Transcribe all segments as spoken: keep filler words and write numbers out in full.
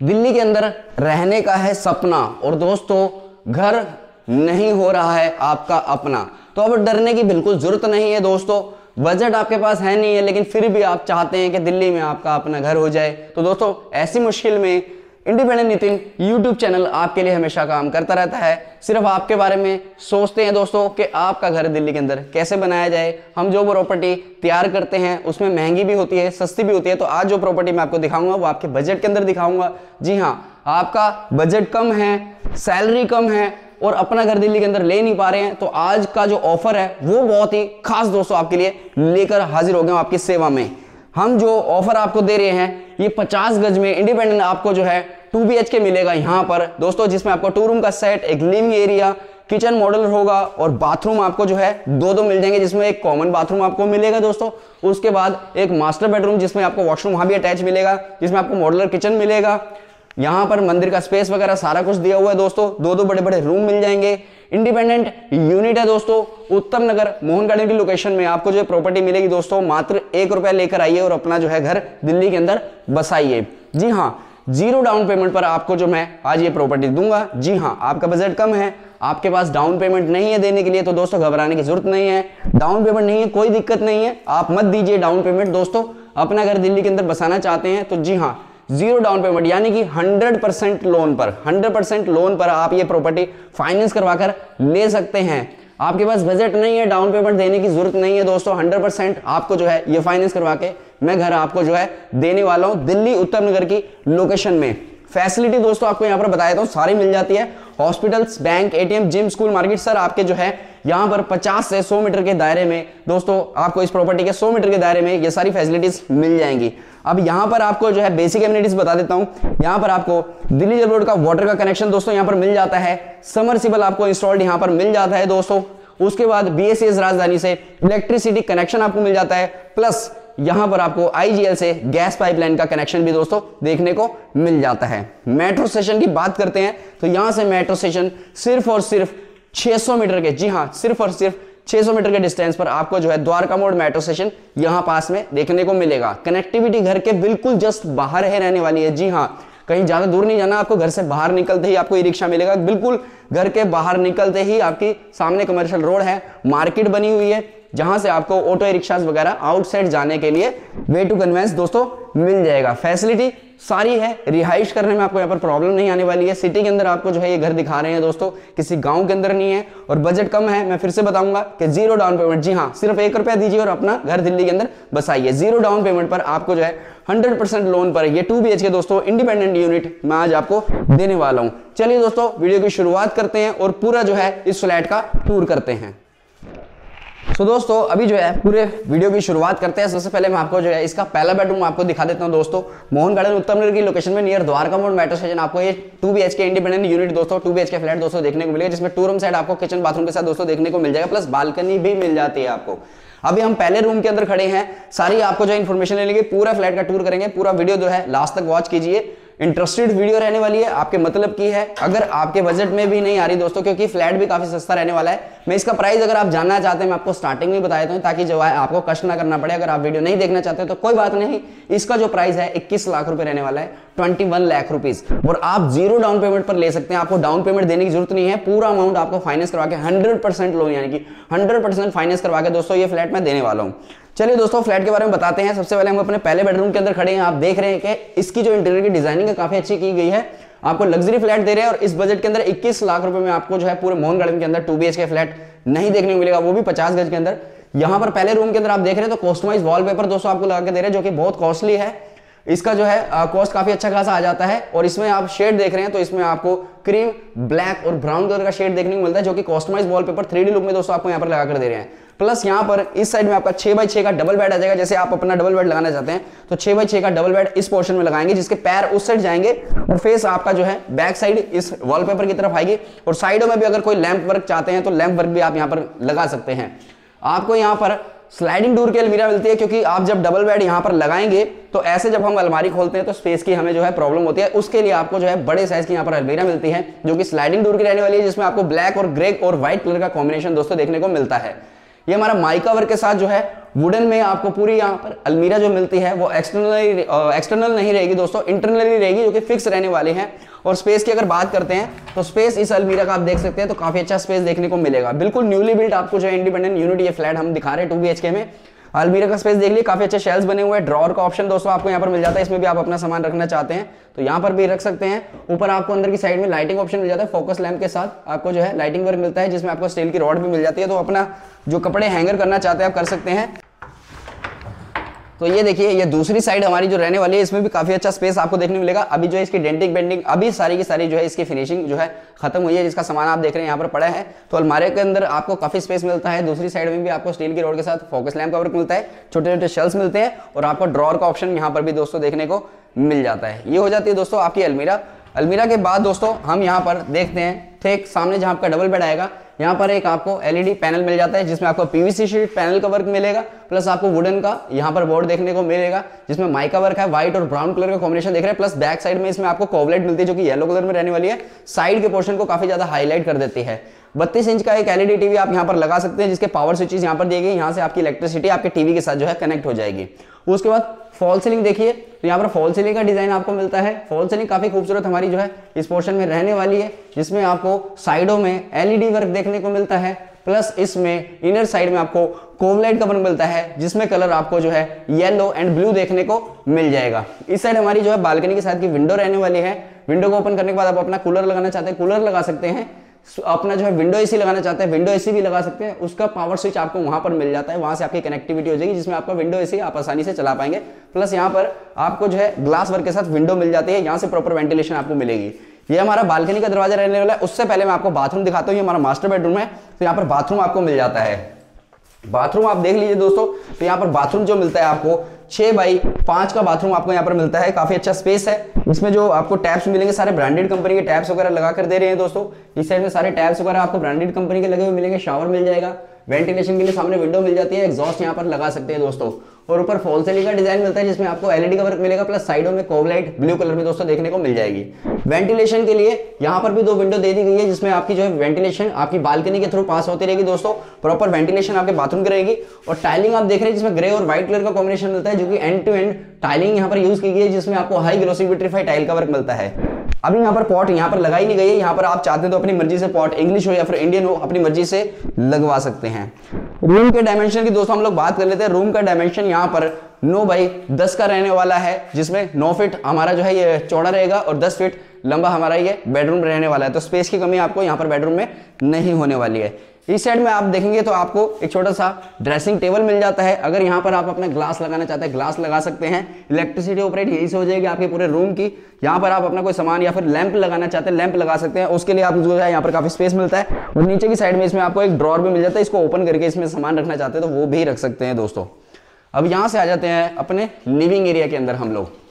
दिल्ली के अंदर रहने का है सपना और दोस्तों घर नहीं हो रहा है आपका अपना, तो अब डरने की बिल्कुल जरूरत नहीं है दोस्तों। बजट आपके पास है नहीं है लेकिन फिर भी आप चाहते हैं कि दिल्ली में आपका अपना घर हो जाए, तो दोस्तों ऐसी मुश्किल में इंडिपेंडेंट नितिन यूट्यूब चैनल आपके लिए हमेशा काम करता रहता है। सिर्फ आपके बारे में सोचते हैं दोस्तों कि आपका घर दिल्ली के अंदर कैसे बनाया जाए। हम जो प्रॉपर्टी तैयार करते हैं उसमें महंगी भी होती है, सस्ती भी होती है। तो आज जो प्रॉपर्टी मैं आपको दिखाऊंगा वो आपके बजट के अंदर दिखाऊंगा। जी हाँ, आपका बजट कम है, सैलरी कम है और अपना घर दिल्ली के अंदर ले नहीं पा रहे हैं, तो आज का जो ऑफर है वो बहुत ही खास दोस्तों आपके लिए लेकर हाजिर हो गए आपकी सेवा में। हम जो ऑफर आपको दे रहे हैं ये पचास गज में इंडिपेंडेंट आपको जो है टू बी एच के मिलेगा यहाँ पर दोस्तों, जिसमें आपको टू रूम का सेट, एक लिविंग एरिया, किचन मॉडल होगा और बाथरूम आपको जो है दो दो मिल जाएंगे, जिसमें एक कॉमन बाथरूम आपको मिलेगा दोस्तों। उसके बाद एक मास्टर बेडरूम जिसमें आपको वॉशरूम वहां भी अटैच मिलेगा, जिसमें आपको मॉडुलर किचन मिलेगा। यहाँ पर मंदिर का स्पेस वगैरह सारा कुछ दिया हुआ है दोस्तों। दो दो बड़े बड़े रूम मिल जाएंगे। इंडिपेंडेंट यूनिट है दोस्तों, उत्तम नगर मोहन गार्डन की लोकेशन में आपको जो प्रॉपर्टी मिलेगी दोस्तों, मात्र एक रुपया लेकर आइए और अपना जो है घर दिल्ली के अंदर बसाइए। जी हाँ, जीरो डाउन पेमेंट पर आपको जो मैं आज ये प्रॉपर्टी दूंगा। जी हाँ, आपका बजट कम है, आपके पास डाउन पेमेंट नहीं है देने के लिए, तो दोस्तों घबराने की जरूरत नहीं है। डाउन पेमेंट नहीं है, कोई दिक्कत नहीं है, आप मत दीजिए डाउन पेमेंट दोस्तों। अपना घर दिल्ली के अंदर बसाना चाहते हैं तो जी हाँ, जीरो डाउन पेमेंट यानी कि हंड्रेड परसेंट लोन पर हंड्रेड परसेंट लोन पर आप ये प्रॉपर्टी फाइनेंस करवाकर ले सकते हैं। आपके पास बजट नहीं है, डाउन पेमेंट देने की जरूरत नहीं है दोस्तों। हंड्रेड परसेंट आपको जो है ये फाइनेंस करवा के मैं घर आपको जो है देने वाला हूं दिल्ली उत्तम नगर की लोकेशन में। फैसिलिटी दोस्तों आपको यहाँ पर बताया था सारी मिल जाती है। Hospitals, bank, ATM, gym, school, market sir आपके जो है यहाँ पर पचास से सौ मीटर के दायरे में दोस्तों आपको इस प्रॉपर्टी के सौ मीटर के दायरे में ये सारी फैसिलिटीज मिल जाएंगी। अब यहाँ पर आपको जो है बेसिक एमिनिटीज बता देता हूँ। यहाँ पर आपको दिल्ली जल बोर्ड का वाटर का कनेक्शन दोस्तों यहाँ पर मिल जाता है। समरसिबल आपको इंस्टॉल्ड यहाँ पर मिल जाता है दोस्तों। उसके बाद बीएसईएस राजधानी से इलेक्ट्रिसिटी कनेक्शन आपको मिल जाता है, प्लस यहां पर आपको आईजीएल से गैस पाइपलाइन का कनेक्शन भी दोस्तों देखने को मिल जाता है। मेट्रो स्टेशन की बात करते हैं तो यहां से मेट्रो स्टेशन सिर्फ और सिर्फ छह सौ मीटर के, जी हां, सिर्फ और सिर्फ छह सौ मीटर के डिस्टेंस पर आपको जो है द्वारका मोड़ मेट्रो स्टेशन यहां पास में देखने को मिलेगा। कनेक्टिविटी घर के बिल्कुल जस्ट बाहर है रहने वाली है। जी हां, कहीं ज्यादा दूर नहीं जाना, आपको घर से बाहर निकलते ही आपको ई रिक्शा मिलेगा। बिल्कुल घर के बाहर निकलते ही आपकी सामने कमर्शियल रोड है, मार्केट बनी हुई है, जहां से आपको ऑटो रिक्शास वगैरह आउटसाइड जाने के लिए वे टू कन्वेंस दोस्तों मिल जाएगा। फैसिलिटी सारी है, रिहाइश करने में आपको यहाँ पर प्रॉब्लम नहीं आने वाली है। सिटी के अंदर आपको जो है ये घर दिखा रहे हैं दोस्तों, किसी गांव के अंदर नहीं है और बजट कम है। मैं फिर से बताऊंगा कि जीरो डाउन पेमेंट, जी हाँ, सिर्फ एक रुपया दीजिए और अपना घर दिल्ली के अंदर बसाइए। जीरो डाउन पेमेंट पर आपको जो है हंड्रेड परसेंट लोन पर ये टू बी एच के दोस्तों इंडिपेंडेंट यूनिट मैं आज आपको देने वाला हूं। चलिए दोस्तों वीडियो की शुरुआत करते हैं और पूरा जो है इस फ्लैट का टूर करते हैं। तो दोस्तों अभी जो है पूरे वीडियो की शुरुआत करते हैं। सबसे पहले मैं आपको जो है इसका पहला बेडरूम आपको दिखा देता हूं दोस्तों। मोहन गार्डन उत्तम नगर की लोकेशन में नियर द्वारका मोड़ मेट्रो स्टेशन आपको ये two B H K independent unit दोस्तों, two B H K flat दोस्तों देखने को मिलेगा, जिसमें टू रूम साइड आपको किचन बाथरूम के साथ दोस्तों देखने को मिल जाएगा, प्लस बालकनी भी मिल जाती है आपको। अभी हम पहले रूम के अंदर खड़े हैं, सारी आपको जो इन्फॉर्मेशन लेंगे, पूरा फ्लैट का टूर करेंगे। पूरा वीडियो जो है लास्ट तक वॉच कीजिए, इंटरेस्टेड वीडियो रहने वाली है, आपके मतलब की है। अगर आपके बजट में भी नहीं आ रही दोस्तों, क्योंकि फ्लैट भी काफी सस्ता रहने वाला है। मैं इसका प्राइस अगर आप जानना चाहते हैं मैं आपको स्टार्टिंग में बता देता हूं, ताकि जो है आपको कष्ट ना करना पड़े। अगर आप वीडियो नहीं देखना चाहते तो कोई बात नहीं, इसका जो प्राइस है इक्कीस लाख रुपए रहने वाला है, इक्कीस लाख रुपीस, और आप जीरो डाउन पेमेंट पर ले सकते हैं। आपको डाउन पेमेंट देने की जरूरत नहीं है, पूरा अमाउंट आपको फाइनेंस करवा के हंड्रेड परसेंट लोन यानी कि हंड्रेड परसेंट फाइनेंस करवा के दोस्तों ये फ्लैट मैं देने वाला हूं। चलिए दोस्तों फ्लैट के बारे में बताते हैं। सबसे पहले हम अपने पहले बेडरूम के अंदर खड़े हैं। आप देख रहे हैं कि इसकी जो इंटीरियर की डिजाइनिंग है काफी अच्छी की गई है। आपको लग्जरी फ्लैट दे रहे हैं और इस बजट के अंदर इक्कीस लाख रुपए में आपको जो है पूरे मोहन गार्डन के अंदर two B H K flat नहीं देखने को मिलेगा, वो भी पचास गज के अंदर। यहाँ पर पहले रूम के अंदर आप देख रहे हैं तो कस्टमाइज वॉलपेपर दोस्तों आपको लगा के दे रहे हैं, जो कि बहुत कॉस्टली है। इसका जो है कॉस्ट काफी अच्छा खासा आ जाता है। और इसमें आप शेड देख रहे हैं तो इसमें आपको क्रीम, ब्लैक और ब्राउन कलर का शेड देखने को मिलता है, जो कि customise wallpaper three D look में दोस्तों आपको यहाँ पर लगा कर दे रहे हैं। प्लस यहाँ पर इस साइड में आपका छह बाई छह का डबल बेड आ जाएगा। जैसे आप अपना डबल बेड लगाना चाहते हैं तो छह बाई छह का डबल बेड इस पोर्शन में लगाएंगे, जिसके पैर उस साइड जाएंगे और फेस आपका जो है बैक साइड इस वॉलपेपर की तरफ आएगी। और साइडों में भी अगर कोई लैंप वर्क चाहते हैं तो लैंप वर्क भी आप यहाँ पर लगा सकते हैं। आपको यहाँ पर स्लाइडिंग डोर की अलमीरा मिलती है, क्योंकि आप जब डबल बेड यहाँ पर लगाएंगे तो ऐसे जब हम अलमारी खोलते हैं तो स्पेस की हमें जो है प्रॉब्लम होती है। उसके लिए आपको जो है बड़े साइज की यहाँ पर अलमीरा मिलती है, जो कि स्लाइडिंग डोर की रहने वाली है, जिसमें आपको ब्लैक और ग्रे और व्हाइट कलर का कॉम्बिनेशन दोस्तों देखने को मिलता है। ये हमारा माइका वर्क के साथ जो है वुडन में आपको पूरी यहाँ पर अलमीरा जो मिलती है वो एक्सटर्नल एक्सटर्नल नहीं रहेगी दोस्तों, इंटरनली रहेगी, जो कि फिक्स रहने वाली है। और स्पेस की अगर बात करते हैं तो स्पेस इस अलमीरा का आप देख सकते हैं तो काफी अच्छा स्पेस देखने को मिलेगा। बिल्कुल न्यूली बिल्ट आपको जो इंडिपेंडेंट यूनिट ये फ्लैट हम दिखा रहे हैं टू बी एच के में। अलमीरा का स्पेस देख लिए, काफी अच्छे शेल्स बने हुए हैं। ड्रॉअर का ऑप्शन दोस्तों आपको यहाँ पर मिल जाता है, इसमें भी आप अपना सामान रखना चाहते हैं तो यहाँ पर भी रख सकते हैं। ऊपर आपको अंदर की साइड में लाइटिंग ऑप्शन मिल जाता है, फोकस लैंप के साथ आपको जो है लाइटिंग वर्क मिलता है, जिसमें आपको स्टील की रॉड भी मिल जाती है, तो अपना जो कपड़े हैंगर करना चाहते हैं आप कर सकते हैं। तो ये देखिए, ये दूसरी साइड हमारी जो रहने वाली है, इसमें भी काफी अच्छा स्पेस आपको देखने मिलेगा। अभी जो है इसकी डेंटिंग बेंडिंग अभी सारी की सारी जो है इसकी फिनिशिंग जो है खत्म हुई है, जिसका सामान आप देख रहे हैं यहाँ पर पड़ा है। तो अलमारे के अंदर आपको काफी स्पेस मिलता है। दूसरी साइड में भी आपको स्टील की रॉड के साथ फोकस लैंप का वर्क मिलता है, छोटे छोटे शेल्स मिलते हैं और आपको ड्रॉअर का ऑप्शन यहाँ पर भी दोस्तों देखने को मिल जाता है। ये हो जाती है दोस्तों आपकी अलमीरा। अलमीरा के बाद दोस्तों हम यहाँ पर देखते हैं, ठीक सामने जहाँ आपका डबल बेड आएगा, यहाँ पर एक आपको एलईडी पैनल मिल जाता है, जिसमें आपको पीवीसी शीट पैनल का वर्क मिलेगा, प्लस आपको वुडन का यहाँ पर बोर्ड देखने को मिलेगा, जिसमें माइका वर्क है, व्हाइट और ब्राउन कलर का कॉम्बिनेशन देख रहे हैं। प्लस बैक साइड में इसमें आपको कोवलेट मिलती है, जो कि येलो कलर में रहने वाली है, साइड के पोर्शन को काफी ज्यादा हाईलाइट कर देती है। बत्तीस इंच का एक एलईडी टीवी आप यहाँ पर लगा सकते हैं, जिसके पावर स्विचेस यहाँ पर दिए गए, यहाँ से आपकी इलेक्ट्रिसिटी आपके टीवी के साथ जो है कनेक्ट हो जाएगी। उसके बाद फॉल सीलिंग देखिए, तो यहाँ पर फॉल सीलिंग का डिजाइन आपको मिलता है। फॉल सीलिंग काफी खूबसूरत हमारी जो है इस पोर्शन में रहने वाली है, जिसमें आपको साइडों में एलईडी वर्क देखने को मिलता है, प्लस इसमें इनर साइड में आपको कोवलाइट का वर्क मिलता है, जिसमें कलर आपको जो है येलो एंड ब्लू देखने को मिल जाएगा। इस साइड हमारी जो है बालकनी के साथ की विंडो रहने वाली है। विंडो को ओपन करने के बाद आप अपना कूलर लगाना चाहते हैं, कूलर लगा सकते हैं। अपना जो है विंडो एसी लगाना चाहते हैं, विंडो एसी भी लगा सकते हैं। उसका पावर स्विच आपको वहां पर मिल जाता है, वहां से आपकी कनेक्टिविटी हो जाएगी, जिसमें आपका विंडो एसी आप आसानी से चला पाएंगे। प्लस यहाँ पर आपको जो है ग्लास वर्क के साथ विंडो मिल जाती है, यहाँ से प्रॉपर वेंटिलेशन आपको मिलेगी। ये हमारा बालकनी का दरवाजा रहने वाला है। उससे पहले मैं आपको बाथरूम दिखाता हूँ। ये हमारा मास्टर बेडरूम है, तो यहाँ पर बाथरूम आपको मिल जाता है। बाथरूम आप देख लीजिए दोस्तों, तो यहाँ पर बाथरूम जो मिलता है आपको छह बाई पांच का बाथरूम आपको यहाँ पर मिलता है। काफी अच्छा स्पेस है। इसमें जो आपको टैप्स मिलेंगे सारे ब्रांडेड कंपनी के टैप्स वगैरह लगा कर दे रहे हैं दोस्तों। इस साइड में सारे टैप्स वगैरह आपको ब्रांडेड कंपनी के लगे हुए मिलेंगे। शावर मिल जाएगा, वेंटिलेशन के लिए सामने विंडो मिल जाती है, एग्जॉस्ट यहाँ पर लगा सकते हैं दोस्तों। और ऊपर फॉल सीलिंग का डिजाइन मिलता है, जिसमें आपको एलईडी का वर्क मिलेगा, प्लस साइडों में कोवलाइट ब्लू कलर में दोस्तों देखने को मिल जाएगी। वेंटिलेशन के लिए यहाँ पर भी दो विंडो दे दी गई है, जिसमें आपकी जो है वेंटिलेशन आपकी बालकनी के थ्रू पास होती रहेगी दोस्तों। प्रॉपर वेंटिलेशन आपके बाथरूम की रहेगी। और टाइलिंग आप देख रहे हैं, जिसमें ग्रे और व्हाइट कलर का कॉम्बिनेशन मिलता है, जो कि एंड टू एंड टाइलिंग यहाँ पर यूज की गई है, जिसमें आपको हाई ग्लोसी विट्रीफाइड टाइल का वर्क मिलता है। अभी यहाँ पर पॉट यहाँ पर लगाई नहीं गई है। यहाँ पर आप चाहते हैं तो अपनी मर्जी से पॉट इंग्लिश हो या फिर इंडियन हो, अपनी मर्जी से लगवा सकते हैं। रूम के डायमेंशन की दोस्तों हम लोग बात कर लेते हैं। रूम का डायमेंशन यहाँ पर नौ बाई दस का रहने वाला है, जिसमें नौ फीट हमारा जो है ये चौड़ा रहेगा और दस फीट लंबा हमारा ये बेडरूम रहने वाला है। तो स्पेस की कमी आपको यहाँ पर बेडरूम में नहीं होने वाली है। इस साइड में आप देखेंगे तो आपको एक छोटा सा ड्रेसिंग टेबल मिल जाता है। अगर यहाँ पर आप अपना ग्लास लगाना चाहते हैं, ग्लास लगा सकते हैं। इलेक्ट्रिसिटी ऑपरेट यहीं से हो जाएगी आपके पूरे रूम की। यहाँ पर आप अपना कोई सामान या फिर लैंप लगाना चाहते हैं, लैंप लगा सकते हैं। उसके लिए आप जो है यहाँ पर काफी स्पेस मिलता है। और नीचे की साइड में इसमें आपको एक ड्रॉअर भी मिल जाता है। इसको ओपन करके इसमें सामान रखना चाहते हैं तो वो भी रख सकते हैं दोस्तों। अब यहाँ से आ जाते हैं अपने लिविंग एरिया के अंदर हम लोग।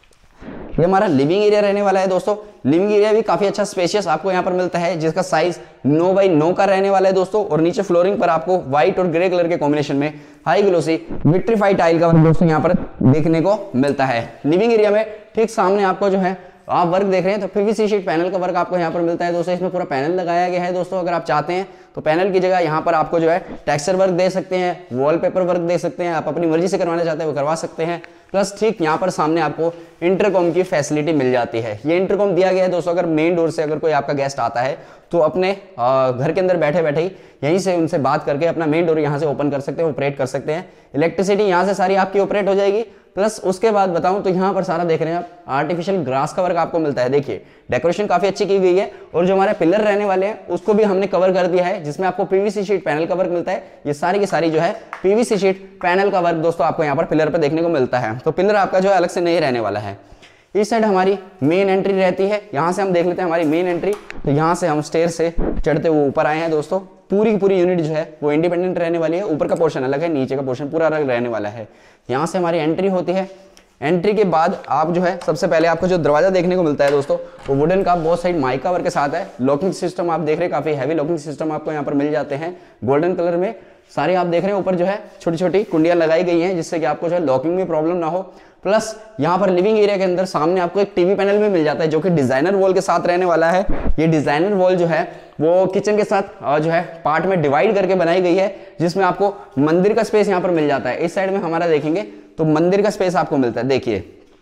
ये हमारा लिविंग एरिया रहने वाला है दोस्तों। लिविंग एरिया भी काफी अच्छा स्पेशियस आपको यहाँ पर मिलता है, जिसका साइज नौ बाई नौ का रहने वाला है दोस्तों। और नीचे फ्लोरिंग पर आपको व्हाइट और ग्रे कलर के कॉम्बिनेशन में हाई ग्लोसी विट्रीफाइड टाइल का वर्क दोस्तों यहाँ पर देखने को मिलता है। लिविंग एरिया में ठीक सामने आपको जो है आप वर्क देख रहे हैं तो पीवीसी शीट पैनल का वर्क आपको यहाँ पर मिलता है दोस्तों। इसमें पूरा पैनल लगाया गया है दोस्तों। अगर आप चाहते हैं तो पैनल की जगह यहाँ पर आपको जो है टेक्सचर वर्क दे सकते हैं, वॉलपेपर वर्क दे सकते हैं। आप अपनी मर्जी से करवाना चाहते हैं वो करवा सकते हैं। प्लस ठीक यहाँ पर सामने आपको इंटरकॉम की फैसिलिटी मिल जाती है। ये इंटरकॉम दिया गया है दोस्तों। अगर मेन डोर से अगर कोई आपका गेस्ट आता है तो अपने घर के अंदर बैठे बैठे ही यहीं से उनसे बात करके अपना मेन डोर यहाँ से ओपन कर सकते हैं, ऑपरेट कर सकते हैं। इलेक्ट्रिसिटी यहाँ से सारी आपकी ऑपरेट हो जाएगी। प्लस उसके बाद बताऊं तो यहाँ पर सारा देख रहे हैं आप आर्टिफिशियल ग्रास का वर्क आपको मिलता है। देखिए डेकोरेशन काफी अच्छी की गई है। और जो हमारे पिलर रहने वाले हैं उसको भी हमने कवर कर दिया है, जिसमें आपको पीवीसी शीट पैनल का वर्क मिलता है। ये सारी की सारी जो है पीवीसी शीट पैनल का वर्क दोस्तों आपको यहाँ पर पिलर पर देखने को मिलता है। तो पिलर आपका जो है अलग से नहीं रहने वाला है। इस साइड हमारी मेन एंट्री रहती है। यहाँ से हम देख लेते हैं हमारी मेन एंट्री। तो यहाँ से हम स्टेयर से चढ़ते हुए ऊपर आए हैं दोस्तों। पूरी की पूरी यूनिट जो है वो इंडिपेंडेंट रहने वाली है। ऊपर का पोर्शन अलग है, नीचे का पोर्शन पूरा अलग रहने वाला है। यहाँ से हमारी एंट्री होती है। एंट्री के बाद आप जो है सबसे पहले आपको जो दरवाजा देखने को मिलता है दोस्तों वो वुडन का बहुत साइड माइका वर्क के साथ है। लॉकिंग सिस्टम आप देख रहे हैं, काफी हैवी लॉकिंग सिस्टम आपको यहाँ पर मिल जाते हैं गोल्डन कलर में। सारे आप देख रहे हैं ऊपर जो है छोटी छोटी कुंडियां लगाई गई हैं, जिससे कि आपको जो है लॉकिंग में प्रॉब्लम ना हो। प्लस यहाँ पर लिविंग एरिया के अंदर सामने आपको एक टीवी पैनल भी मिल जाता है जो कि डिजाइनर वॉल के साथ रहने वाला है। ये डिजाइनर वॉल जो है वो किचन के साथ जो है पार्ट में डिवाइड करके बनाई गई है, जिसमें आपको मंदिर का स्पेस यहाँ पर मिल जाता है। इस साइड में हमारा देखेंगे तो मंदिर का स्पेस आपको मिलता है। देखिए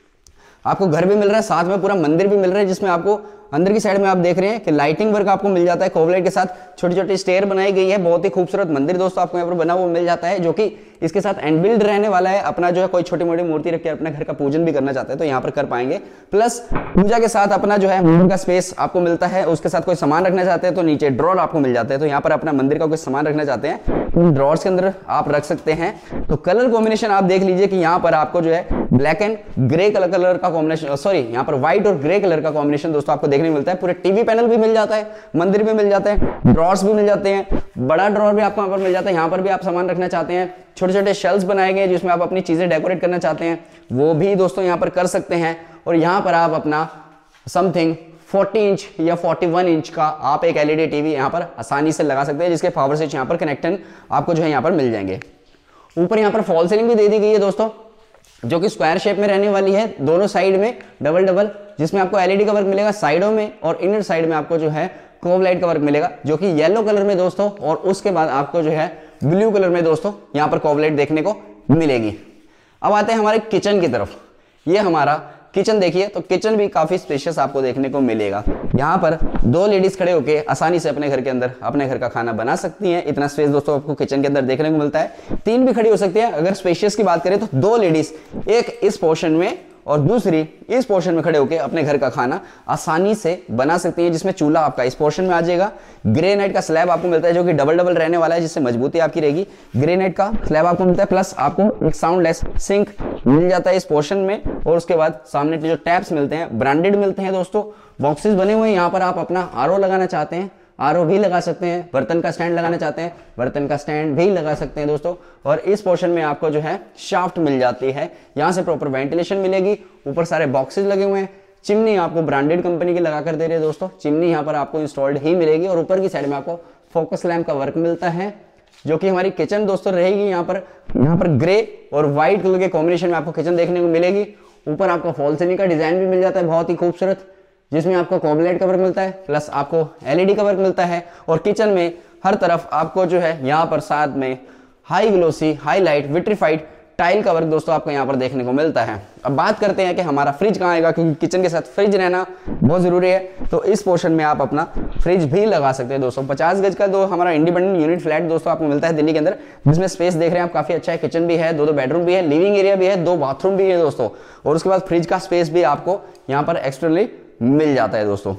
आपको घर भी मिल रहा है, साथ में पूरा मंदिर भी मिल रहा है, जिसमें आपको अंदर की साइड में आप देख रहे हैं कि लाइटिंग वर्क आपको मिल जाता है कोवलाइट के साथ। छोटी छोटी स्टेयर बनाई गई है, बहुत ही खूबसूरत मंदिर दोस्तों आपको यहाँ पर बना हुआ मिल जाता है, जो कि इसके साथ एनबिल्ड रहने वाला है। अपना जो है कोई छोटी मोटी मूर्ति रख के अपने घर का पूजन भी करना चाहते हैं तो यहाँ पर कर पाएंगे। प्लस पूजा के साथ अपना जो है मंदिर का स्पेस आपको मिलता है। उसके साथ कोई सामान रखना चाहते हैं तो नीचे ड्रॉर आपको मिल जाते हैं, तो यहाँ पर अपना मंदिर का कोई सामान रखना चाहते हैं तो ड्रॉर्स के अंदर आप रख सकते हैं। तो कलर कॉम्बिनेशन आप देख लीजिए कि यहाँ पर आपको जो है black and grey colour colour का कॉम्बिनेशन, सॉरी यहाँ पर व्हाइट और ग्रे कलर का कॉम्बिनेशन दोस्तों आपको देखने को मिलता है। पूरे टीवी पैनल भी मिल जाता है, मंदिर भी मिल जाते हैं, ड्रॉर्स भी मिल जाते हैं, बड़ा ड्रॉर भी आपको यहाँ पर मिल जाता है। यहाँ पर भी आप सामान रखना चाहते हैं, छोटे छोटे शेल्फ्स बनाए गए जिसमें आप अपनी चीजें डेकोरेट करना चाहते हैं वो भी दोस्तों यहाँ पर कर सकते हैं। और यहाँ पर आप अपना समथिंग चालीस इंच या इकतालीस इंच का आप एक एलईडी टीवी यहाँ पर आसानी से लगा सकते हैं, जिसके पावर स्विच यहाँ पर कनेक्शन आपको जो है यहाँ पर मिल जाएंगे। ऊपर यहाँ पर फॉल सीलिंग भी दे दी गई है दोस्तों, जो कि स्क्वायर शेप में रहने वाली है, दोनों साइड में डबल डबल, जिसमें आपको एलईडी का वर्क मिलेगा साइडों में, और इनर साइड में आपको जो है कोवलाइट का वर्क मिलेगा जो कि येलो कलर में दोस्तों, और उसके बाद आपको जो है ब्लू कलर में दोस्तों यहाँ पर कोवलाइट देखने को मिलेगी। अब आते हैं हमारे किचन की तरफ। ये हमारा किचन देखिए, तो किचन भी काफी स्पेशियस आपको देखने को मिलेगा। यहाँ पर दो लेडीज खड़े होके आसानी से अपने घर के अंदर अपने घर का खाना बना सकती हैं। इतना स्पेस दोस्तों आपको किचन के अंदर देखने को मिलता है। तीन भी खड़ी हो सकती है। अगर स्पेशियस की बात करें तो दो लेडीज एक इस पोर्शन में और दूसरी इस पोर्शन में खड़े होकर अपने घर का खाना आसानी से बना सकती हैं, जिसमें चूल्हा आपका इस पोर्शन में आ जाएगा। ग्रेनाइट का स्लैब आपको मिलता है जो कि डबल डबल रहने वाला है, जिससे मजबूती आपकी रहेगी। ग्रेनाइट का स्लैब आपको मिलता है, प्लस आपको एक साउंडलेस सिंक मिल जाता है इस पोर्शन में। और उसके बाद सामने जो टैप्स मिलते हैं ब्रांडेड मिलते हैं दोस्तों, बॉक्सेस बने हुए हैं। यहाँ पर आप अपना आरओ लगाना चाहते हैं आरओ भी लगा सकते हैं, बर्तन का स्टैंड लगाना चाहते हैं बर्तन का स्टैंड भी लगा सकते हैं दोस्तों। और इस पोर्शन में आपको जो है शाफ्ट मिल जाती है, यहाँ से प्रॉपर वेंटिलेशन मिलेगी। ऊपर सारे बॉक्सेस लगे हुए हैं। चिमनी आपको ब्रांडेड कंपनी की लगा कर दे रहे हैं दोस्तों, चिमनी यहाँ पर आपको इंस्टॉल्ड ही मिलेगी। और ऊपर की साइड में आपको फोकस लैंप का वर्क मिलता है, जो कि हमारी किचन दोस्तों रहेगी यहाँ पर यहाँ पर ग्रे और व्हाइट कलर के कॉम्बिनेशन में आपको किचन देखने को मिलेगी। ऊपर आपको फॉल सीलिंग का डिजाइन भी मिल जाता है बहुत ही खूबसूरत, जिसमें आपको कोवलाइट का वर्क मिलता है, प्लस आपको एलईडी का वर्क मिलता है। और किचन में हर तरफ आपको जो है यहाँ पर साथ में high glossy highlight vitrified tile का वर्क दोस्तों आपको यहाँ पर देखने को मिलता है। अब बात करते हैं कि हमारा फ्रिज कहाँ आएगा, क्योंकि किचन के साथ फ्रिज रहना बहुत जरूरी है। तो इस पोर्शन में आप अपना फ्रिज भी लगा सकते हैं दोस्तों। पचास गज का दो हमारा इंडिपेंडेंट यूनिट फ्लैट दोस्तों आपको मिलता है दिल्ली के अंदर, जिसमें स्पेस देख रहे हैं आप काफी अच्छा है। किचन भी है, दो दो बेडरूम भी है, लिविंग एरिया भी है, दो बाथरूम भी है दोस्तों। और उसके बाद फ्रिज का स्पेस भी आपको यहाँ पर एक्सटर्नली मिल जाता है दोस्तों।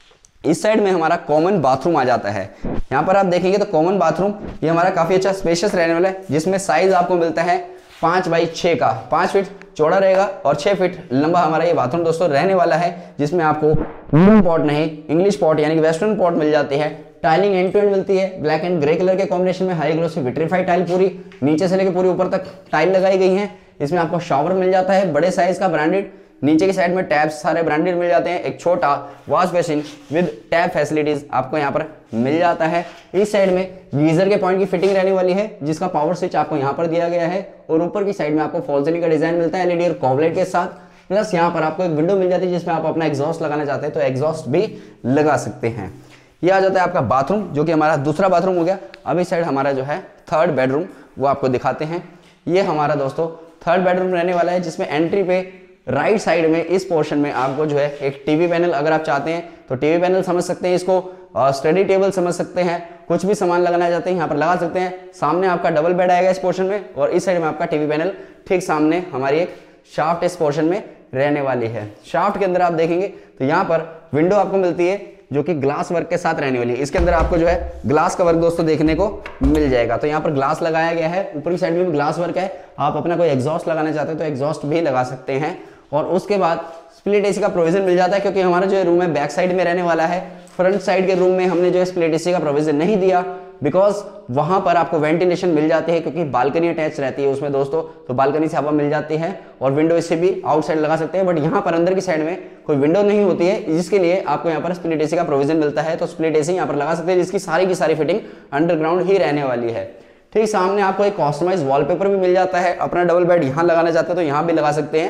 इस साइड में हमारा कॉमन बाथरूम आ जाता है। यहाँ पर आप देखेंगे तो कॉमन बाथरूम ये हमारा काफी अच्छा स्पेशियस रहने वाला है, जिसमें साइज आपको मिलता है पांच बाई छह का, पांच फीट चौड़ा रहेगा और छह फीट लंबा हमारा ये बाथरूम दोस्तों रहने वाला है, जिसमें आपको इंडियन पॉट नहीं इंग्लिश पॉट यानी कि वेस्टर्न पॉट मिल जाती है। टाइलिंग एंड टू एंड मिलती है, ब्लैक एंड ग्रे कलर के कॉम्बिनेशन में हाई ग्लोसी विट्रीफाइड टाइल पूरी नीचे से लेकर पूरी ऊपर तक टाइल लगाई गई है। इसमें आपको शावर मिल जाता है बड़े साइज का ब्रांडेड, नीचे की साइड में टैब्स सारे ब्रांडेड मिल जाते हैं। एक छोटा wash basin with tap facilities आपको यहाँ पर मिल जाता है। इस साइड में गीजर के पॉइंट की फिटिंग रहने वाली है, जिसका पावर स्विच आपको यहाँ पर दिया गया है। और ऊपर की साइड में आपको फॉल सीलिंग का डिजाइन मिलता है एलईडी और कोवलाइट के साथ। प्लस यहाँ पर आपको एक विंडो मिल जाती है, जिसमें आप अपना एग्जॉस्ट लगाना चाहते हैं तो एग्जॉस्ट भी लगा सकते हैं। ये आ जाता है आपका बाथरूम, जो कि हमारा दूसरा बाथरूम हो गया। अब इस साइड हमारा जो है थर्ड बेडरूम वो आपको दिखाते हैं। ये हमारा दोस्तों थर्ड बेडरूम रहने वाला है, जिसमें एंट्री पे राइट साइड में इस पोर्शन में आपको जो है एक टीवी पैनल, अगर आप चाहते हैं तो टीवी पैनल समझ सकते हैं इसको, स्टडी टेबल समझ सकते हैं, कुछ भी सामान लगाना चाहते हैं यहाँ पर लगा सकते हैं। सामने आपका डबल बेड आएगा इस पोर्शन में, और इस साइड में आपका टीवी पैनल, ठीक सामने हमारी एक शाफ्ट इस पोर्शन में रहने वाली है। शाफ्ट के अंदर आप देखेंगे तो यहाँ पर विंडो आपको मिलती है, जो कि ग्लास वर्क के साथ रहने वाली है। इसके अंदर आपको जो है ग्लास का वर्क दोस्तों देखने को मिल जाएगा। तो यहाँ पर ग्लास लगाया गया है, ऊपर की साइड में भी ग्लास वर्क है। आप अपना कोई एग्जॉस्ट लगाना चाहते हैं तो एग्जॉस्ट भी लगा सकते हैं। और उसके बाद स्प्लिट एसी का प्रोविजन मिल जाता है, क्योंकि हमारा जो रूम है बैक साइड में रहने वाला है। फ्रंट साइड के रूम में हमने जो है स्प्लिट एसी का प्रोविजन नहीं दिया, बिकॉज वहां पर आपको वेंटिलेशन मिल जाती है, क्योंकि बालकनी अटैच रहती है उसमें दोस्तों, तो बालकनी से हवा मिल जाती है। और विंडो इससे भी आउटसाइड लगा सकते हैं, बट यहाँ पर अंदर की साइड में कोई विंडो नहीं होती है, जिसके लिए आपको यहाँ पर स्प्लिट एसी का प्रोविजन मिलता है। तो स्प्लिट एसी यहाँ पर लगा सकते हैं, जिसकी सारी की सारी फिटिंग अंडरग्राउंड ही रहने वाली है। ठीक सामने आपको एक कस्टमाइज वॉलपेपर भी मिल जाता है। अपना डबल बेड यहाँ लगाना चाहते हैं तो यहाँ भी लगा सकते हैं।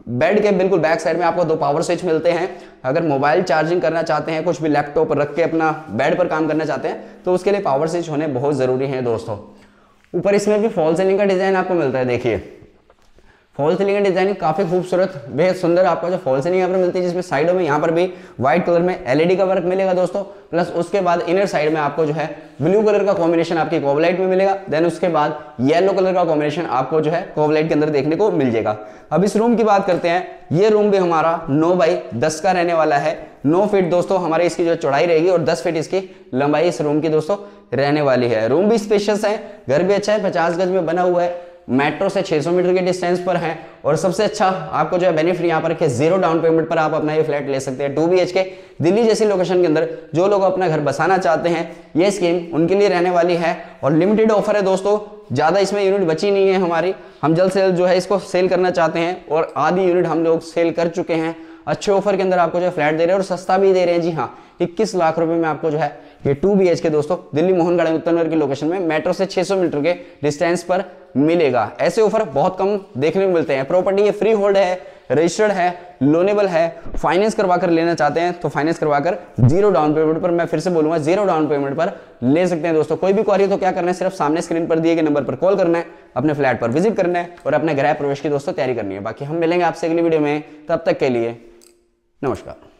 बेड के बिल्कुल बैक साइड में आपको दो पावर स्विच मिलते हैं। अगर मोबाइल चार्जिंग करना चाहते हैं, कुछ भी लैपटॉप रख के अपना बेड पर काम करना चाहते हैं, तो उसके लिए पावर स्विच होने बहुत ज़रूरी है दोस्तों। ऊपर इसमें भी फॉल सीलिंग का डिज़ाइन आपको मिलता है। देखिए फॉल सीलिंग का डिजाइनिंग काफी खूबसूरत, बेहद सुंदर आपको जो फॉल सीलिंग यहाँ पर मिलती है, जिसमें साइडों में यहाँ पर भी व्हाइट कलर में एलईडी का वर्क मिलेगा दोस्तों। प्लस उसके बाद इनर साइड में आपको जो है ब्लू कलर का कॉम्बिनेशन आपकी कोवलाइट में मिलेगा। देन उसके बाद येलो कलर का कॉम्बिनेशन आपको जो है कोवलाइट के अंदर देखने को मिल जाएगा। अब इस रूम की बात करते हैं। ये रूम भी हमारा नौ बाई दस का रहने वाला है। नौ फीट दोस्तों हमारी इसकी जो चौड़ाई रहेगी और दस फीट इसकी लंबाई इस रूम की दोस्तों रहने वाली है। रूम भी स्पेशियस है, घर भी अच्छा है, पचास गज में बना हुआ है, मेट्रो से छह सौ मीटर के डिस्टेंस पर है। और सबसे अच्छा आपको जो है बेनिफिट यहाँ पर है, जीरो डाउन पेमेंट पर आप अपना ये फ्लैट ले सकते हैं। टू बी एच के दिल्ली जैसी लोकेशन के अंदर जो लोग अपना घर बसाना चाहते हैं, ये स्कीम उनके लिए रहने वाली है। और लिमिटेड ऑफर है दोस्तों, ज्यादा इसमें यूनिट बची नहीं है हमारी। हम जल्द से जल्द जो है इसको सेल करना चाहते हैं और आधी यूनिट हम लोग सेल कर चुके हैं। अच्छे ऑफर के अंदर आपको जो है फ्लैट दे रहे हैं और सस्ता भी दे रहे हैं। जी हाँ, इक्कीस लाख रुपए में आपको जो है ये टू बी एच के दोस्तों दिल्ली मोहन गार्डन उत्तर नगर की लोकेशन में मेट्रो से छह सौ मीटर के डिस्टेंस पर मिलेगा। ऐसे ऑफर बहुत कम देखने को मिलते हैं। प्रॉपर्टी ये फ्री होल्ड है, रजिस्टर्ड है, लोनेबल है। फाइनेंस करवा कर लेना चाहते हैं तो फाइनेंस करवाकर जीरो डाउन पेमेंट पर, मैं फिर से बोलूंगा जीरो डाउन पेमेंट पर ले सकते हैं दोस्तों। कोई भी क्वारी तो क्या करना है, सिर्फ सामने स्क्रीन पर दिए गए नंबर पर कॉल करना है, अपने फ्लैट पर विजिट करना है और अपने गृह प्रवेश की दोस्तों तैयारी करनी है। बाकी हम मिलेंगे आपसे अगली वीडियो में, तब तक के लिए नमस्कार।